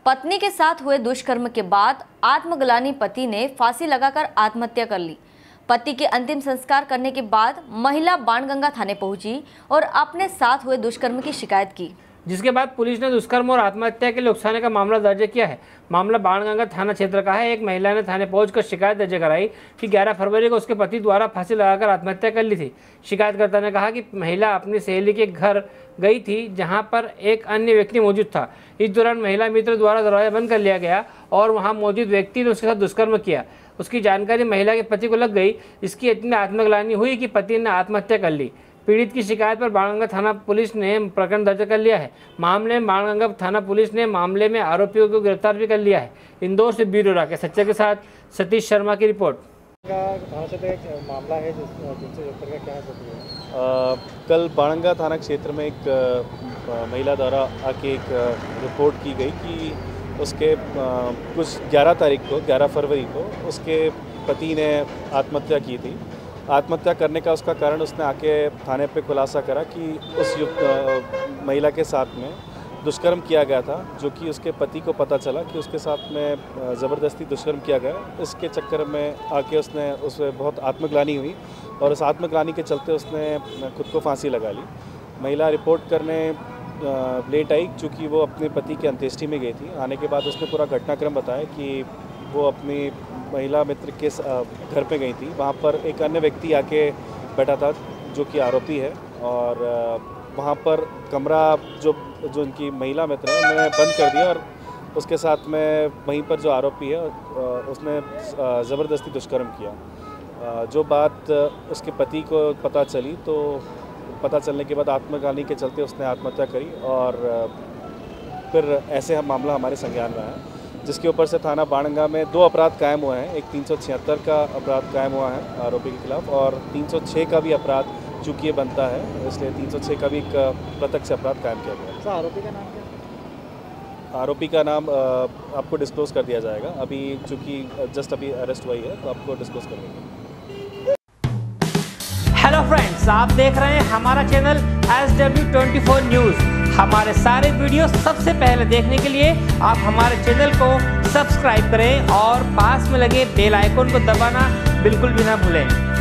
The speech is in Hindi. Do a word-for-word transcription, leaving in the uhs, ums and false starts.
पत्नी के साथ हुए दुष्कर्म के बाद आत्मग्लानि पति ने फांसी लगाकर आत्महत्या कर ली। पति के अंतिम संस्कार करने के बाद महिला बाणगंगा थाने पहुंची और अपने साथ हुए दुष्कर्म की शिकायत की, जिसके बाद पुलिस ने दुष्कर्म और आत्महत्या के लिए उकसाने का मामला दर्ज किया है। मामला बाणगंगा थाना क्षेत्र का है। एक महिला ने थाने पहुंचकर शिकायत दर्ज कराई कि ग्यारह फरवरी को उसके पति द्वारा फांसी लगाकर आत्महत्या कर ली थी। शिकायतकर्ता ने कहा कि महिला अपनी सहेली के घर गई थी, जहां पर एक अन्य व्यक्ति मौजूद था। इस दौरान महिला मित्र द्वारा दरवाजा बंद कर लिया गया और वहां मौजूद व्यक्ति ने उसके साथ दुष्कर्म किया। उसकी जानकारी महिला के पति को लग गई। इसकी इतनी आत्मग्लानि हुई कि पति ने आत्महत्या कर ली। पीड़ित की शिकायत पर बाणगंगा थाना पुलिस ने प्रकरण दर्ज कर लिया है। मामले में बाणगंगा थाना पुलिस ने मामले में आरोपियों को गिरफ्तार भी कर लिया है। इंदौर से ब्यूरो राकेश सच्चा के साथ सतीश शर्मा की रिपोर्ट। मामला है जिनसे क्या है? कल बाणगंगा थाना क्षेत्र में एक आ, महिला द्वारा आके एक रिपोर्ट की गई कि उसके आ, कुछ ग्यारह तारीख को ग्यारह फरवरी को उसके पति ने आत्महत्या की थी। आत्महत्या करने का उसका कारण उसने आके थाने पे खुलासा करा कि उस युक्त महिला के साथ में दुष्कर्म किया गया था, जो कि उसके पति को पता चला कि उसके साथ में ज़बरदस्ती दुष्कर्म किया गया। इसके चक्कर में आके उसने उसमें बहुत आत्मग्लानि हुई और उस आत्मग्लानि के चलते उसने खुद को फांसी लगा ली। महिला रिपोर्ट करने लेट आई, चूँकि वो अपने पति की अंत्येष्टि में गई थी। आने के बाद उसने पूरा घटनाक्रम बताया कि वो अपनी महिला मित्र के घर पे गई थी। वहाँ पर एक अन्य व्यक्ति आके बैठा था जो कि आरोपी है, और वहाँ पर कमरा जो जो उनकी महिला मित्र है उन्होंने बंद कर दिया और उसके साथ में वहीं पर जो आरोपी है उसने ज़बरदस्ती दुष्कर्म किया। जो बात उसके पति को पता चली, तो पता चलने के बाद आत्मग्लानि के चलते उसने आत्महत्या करी और फिर ऐसे हम मामला हमारे संज्ञान में आया, जिसके ऊपर से थाना बाणगंगा में दो अपराध कायम हुए हैं। एक तीन सौ छिहत्तर का अपराध कायम हुआ है आरोपी के खिलाफ, और तीन सौ छह का भी अपराध चूँकि ये बनता है, इसलिए तीन सौ छह का भी एक प्रत्यक्ष अपराध कायम किया गया है। सर, आरोपी का नाम क्या? आरोपी का नाम आपको डिस्क्लोज कर दिया जाएगा। अभी चूँकि जस्ट अभी अरेस्ट हुई है तो आपको डिस्क्लोज कर देंगे। हेलो फ्रेंड्स, आप देख रहे हैं हमारा channel S W twenty four news. हमारे सारे वीडियो सबसे पहले देखने के लिए आप हमारे चैनल को सब्सक्राइब करें और पास में लगे बेल आइकन को दबाना बिल्कुल भी ना भूलें।